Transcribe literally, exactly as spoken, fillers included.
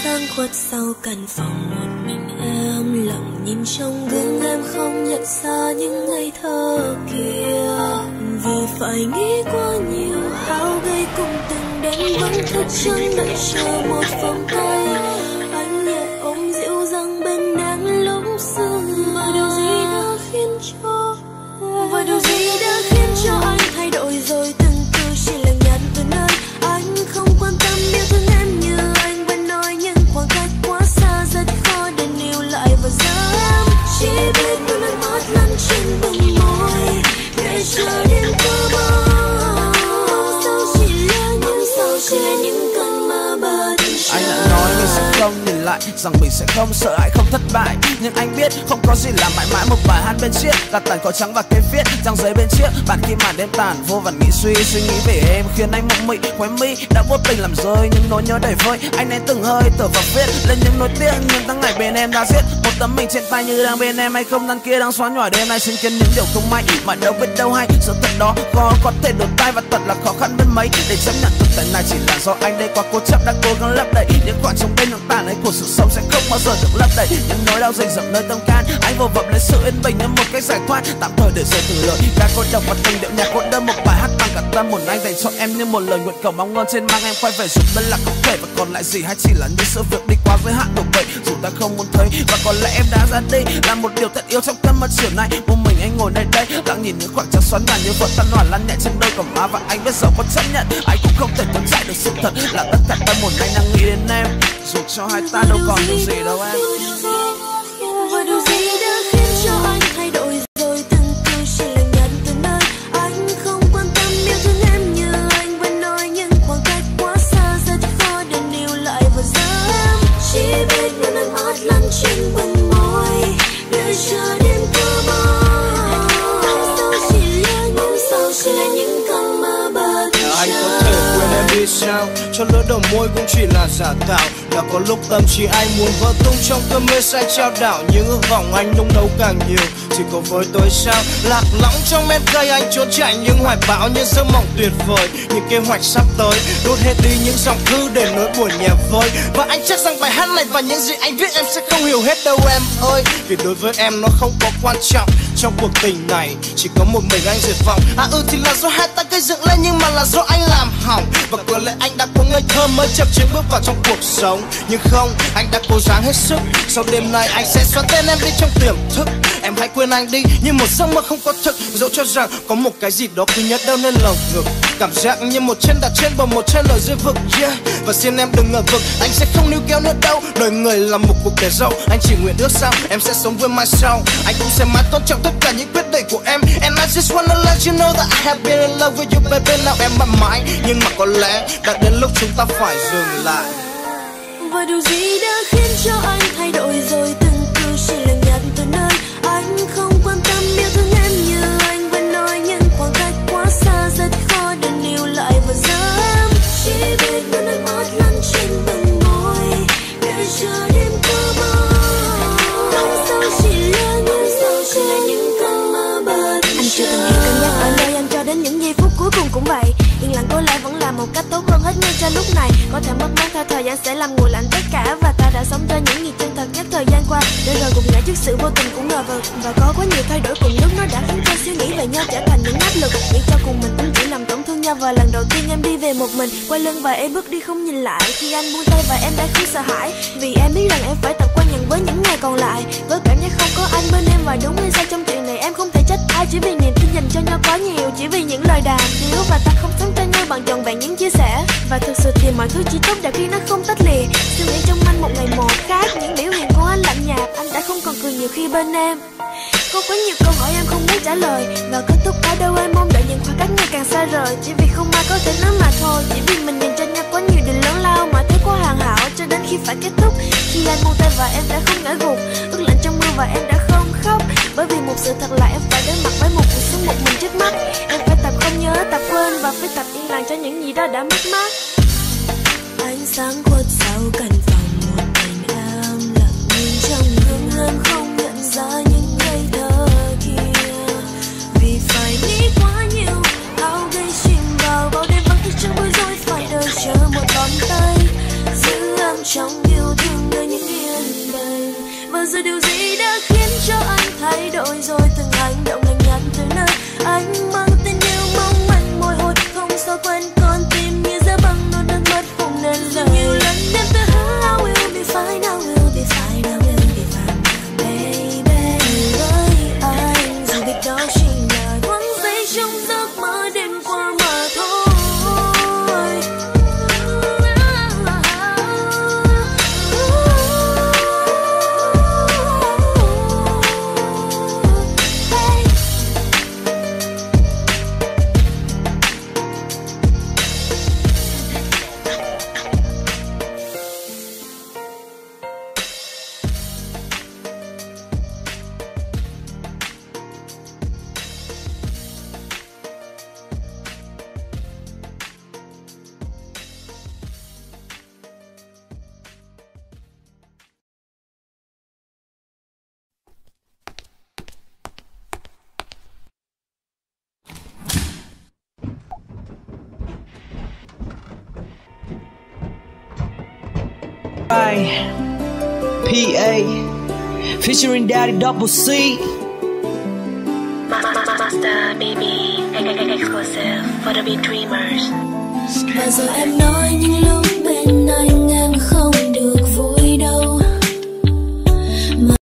sáng khuất sau căn phòng một mình em lặng nhìn trong gương em không nhận ra những ngây thơ kia. Vì phải nghĩ quá nhiều hao gây cùng từng đêm vẫn thức trắng đợi chờ một vòng tay. Anh nhẹ ôm dịu dàng bên em lúc xưa. Và điều gì đã khiến cho Và điều gì đã khiến cho anh thay đổi rồi. Từng từ chỉ là nhạt từ nơi anh không quan tâm yêu thương em như anh vẫn nói. Nhưng khoảng cách quá xa rất khó để níu lại. Và giờ em chỉ biết đôi nước mắt lăn trên bờ môi để chờ đêm qua bóng. Sao chỉ là những sao chỉ là những cơn mơ bật. Anh đã nói mình sẽ không nhìn lại, rằng mình sẽ không sợ hãi không thất bại. Nhưng anh biết không có gì là mãi mãi. Một bài hát bên chiếc đặt tàn có trắng và cây viết trang giấy bên chiếc bàn khi màn đêm tàn. Vô vàn nghĩ suy suy nghĩ về em khiến anh mộng mị khóe mi đã vô tình làm rơi những nỗi nhớ đầy vơi. Anh nên từng hơi thở và viết lên những nỗi tiếc. Nhưng tháng ngày bên em đã giết một tấm mình trên tay như đang bên em hay không. Đằng kia đang xóa nhòa đêm nay xin kiên những điều không may mà đâu biết đâu hay. Sự thật đó khó có thể đổi tay và thật là khó khăn bên mấy để chấp nhận thực tại này chỉ là do anh đây quá cố chấp đã cố gắng lấp đầy những khoảng trống bên những tàn ấy của sự sống sẽ không bao giờ được lấp đầy. Những nỗi đau dày dặm nơi tâm can anh vô vập lấy sự yên bình như một cách giải thoát tạm thời để rời từ lời ca cô độc và từng điệu nhạc cô đơn. Một bài hát bằng cả tâm hồn anh dành cho em như một lời nguyện cầu mong ơn trên mang em quay về. Dù bên là không thể và còn lại gì hay chỉ là những sự việc đi qua giới hạn đổ bể dù ta không muốn thấy. Và có lẽ em đã ra đi là một điều tất yếu trong cơn mơ chiều nay. Một mình anh ngồi nơi đây lặng nhìn những khoảng trống xoắn ngàn như vợ tan hoàn lăn nhẹ trên đôi cầm má. Và anh biết dẫu có chấp nhận anh cũng không thể tồn tại được sự thật là tất cả tâm hồn anh đang nghĩ đến em dù cho hai ta đâu còn điều gì đâu em. Và điều gì đã khiến cho anh thay đổi rồi. Từng từ chỉ là nhạt từ nơi anh không quan tâm yêu thương em như anh vẫn nói. Nhưng khoảng cách quá xa rất khó để níu lại. Và giờ em chỉ biết đôi nước mắt lăn trên bờ môi để chờ đêm qua bóng. Sao chỉ là những sao chỉ là những cơn mơ bật. Anh có thể quên em đi sao cho lỡ đầu môi cũng chỉ là giả tạo. Đã có lúc tâm trí anh muốn vỡ tung trong cơn mê say trao đảo. Những ước vọng anh nung nấu càng nhiều chỉ có với tôi sao. Lạc lõng trong men cây anh trốn chạy những hoài bão như giấc mộng tuyệt vời. Những kế hoạch sắp tới đốt hết đi những dòng thư để nỗi buồn nhẹ vơi. Và anh chắc rằng bài hát này và những gì anh viết em sẽ không hiểu hết đâu em ơi. Vì đối với em nó không có quan trọng. Trong cuộc tình này chỉ có một mình anh diệt vọng. À ừ thì là do hai ta gây dựng lên nhưng mà là do anh làm hỏng. Và có lẽ anh đã có ngây thơ mới chập chững bước vào trong cuộc sống. Nhưng không, anh đã cố gắng hết sức. Sau đêm nay anh sẽ xóa tên em đi trong tiềm thức. Em hãy quên anh đi như một giấc mơ không có thực. Dẫu cho rằng có một cái gì đó cứ nhớ đau lên lồng ngực. Cảm giác như một chân đặt trên bờ, một chân ở dưới vực, yeah. Và xin em đừng ngờ vực, anh sẽ không níu kéo nữa đâu. Đời người là một cuộc để dâu, anh chỉ nguyện ước sao em sẽ sống với mai sau. Anh cũng sẽ mãi tôn trọng tất cả những quyết định của em. And I just wanna let you know that I have been in love with you baby. Nào em mãi mãi, nhưng mà có lẽ đã đến lúc chúng ta phải dừng lại. Và điều gì đã khiến cho anh thay đổi rồi. Từng từ chỉ là nhạt từ nơi anh không quan tâm yêu thương em như anh vẫn nói. Nhưng khoảng cách quá xa rất khó để níu lại. Và giờ em chỉ biết đôi nước mắt lăn trên bờ môi để chờ đêm qua bóng. Sao chỉ là những sao chỉ là những cơn mơ bật. Anh chưa từng hiểu cân nhắc ở nơi anh cho đến những giây phút cuối cùng cũng vậy. Yên lặng có lẽ vẫn là một cách tốt hơn hết ngay cho lúc này. Có thể mất mát theo thời gian sẽ làm nguội lạnh tất cả. Và ta đã sống cho những gì chân thật nhất thời gian qua. Để rồi gục ngã trước sự vô tình của ngờ vực. Và có quá nhiều thay đổi cùng lúc nó đã khiến cho suy nghĩ về nhau trở thành những áp lực. Nghĩ cho cùng mình cũng chỉ làm tổn thương nhau. Và lần đầu tiên em đi về một mình, quay lưng và em bước đi không nhìn lại. Khi anh buông tay và em đã không sợ hãi. Vì em biết rằng em phải tập quen nhận với những ngày còn lại. Với cảm giác không có anh bên em và đúng hay sai trong chuyện này em không thể trách ai. Chỉ vì niềm tin dành cho nhau quá nhiều. Chỉ vì những lời đàm tiếu và ta không sống cho nhau bằng trọn vẹn những chia sẻ. Và thực sự thì mọi thứ chỉ tốt đẹp khi nó không tách lìa. Suy nghĩ trong anh một ngày một khác. Những biểu hiện của anh lạnh nhạt. Anh đã không còn cười nhiều khi bên em. Có quá nhiều câu hỏi em không biết trả lời. Và kết thúc ở đâu em mong đợi những khoảng cách ngày càng xa rời. Chỉ vì không ai có thể nói mà thôi. Chỉ vì mình dành cho nhau quá nhiều điều lớn lao. Mà thấy quá hoàn hảo cho đến khi phải kết thúc. Khi anh buông tay và em đã không ngã gục. Ướt lạnh trong mưa và em đã không khóc. Bởi vì một sự thật là em phải đối mặt với một cuộc sống một mình trước mắt. Em phải tập không nhớ, tập quên và phải tập yên lặng cho những gì đó đã mất mát. Ánh sáng khuất sau căn phòng một mình em lặng nhìn trong gương em không nhận ra những ngây thơ kia. Vì phải nghĩ quá nhiều, hao gây chìm vào bao đêm vắng thức trong bối rối phải đợi chờ một bàn tay giữ em trong yêu thương. Và rồi điều gì đã khiến cho anh thay đổi rồi? Từng hành động lạnh nhạt từ nơi anh mang tên yêu mong manh môi hôn không sao quen con tim như giá băng đôi nước mắt không nên lời. Nhiều lần em tự hứa I will be fine, I will be fine, I will be fine, baby. Với anh dù biết đó chỉ là thoáng giây trong giấc mơ đêm qua mà thôi. P A featuring Daddy Double C. Master baby, exclusive for the beat dreamers. Và rồi em nói những lúc bên anh em không